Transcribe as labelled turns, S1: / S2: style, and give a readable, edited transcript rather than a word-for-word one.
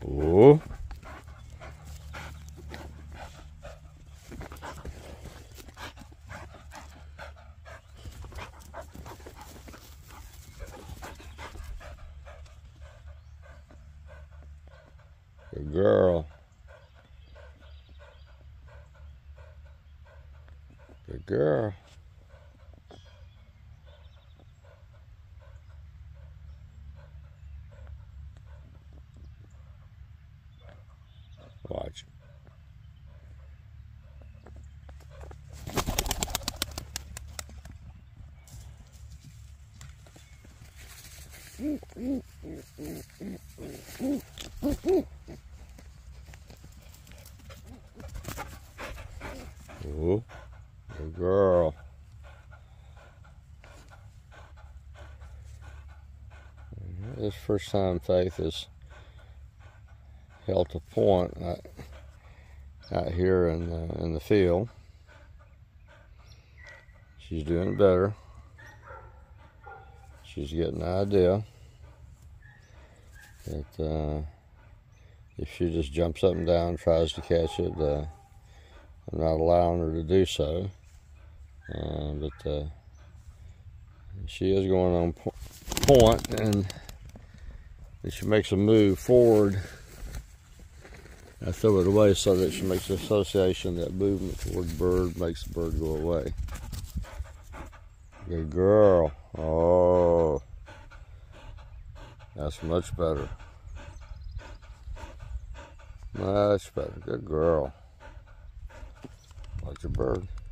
S1: Oh. Good girl. Good girl. Watch. Oh, good girl. This first time Faith has held a point out here in the field. She's doing better. She's getting the idea that if she just jumps up and down and tries to catch it, I'm not allowing her to do so. But she is going on point, and if she makes a move forward, I throw it away so that she makes the association that movement toward the bird makes the bird go away. Good girl. Oh, that's much better. Much better. Good girl. Watch your bird.